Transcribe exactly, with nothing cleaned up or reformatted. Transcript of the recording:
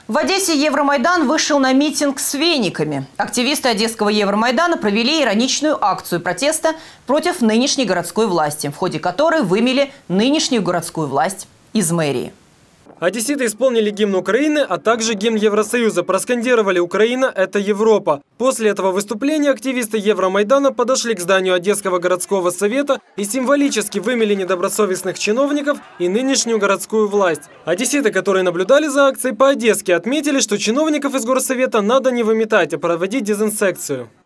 В Одессе Евромайдан вышел на митинг с вениками. Активисты Одесского Евромайдана провели ироничную акцию протеста против нынешней городской власти, в ходе которой вымели нынешнюю городскую власть из мэрии. Одесситы исполнили гимн Украины, а также гимн Евросоюза. Проскандировали «Украина – это Европа». После этого выступления активисты Евромайдана подошли к зданию Одесского городского совета и символически вымели недобросовестных чиновников и нынешнюю городскую власть. Одесситы, которые наблюдали за акцией по-одесски, отметили, что чиновников из горсовета надо не выметать, а проводить дезинсекцию.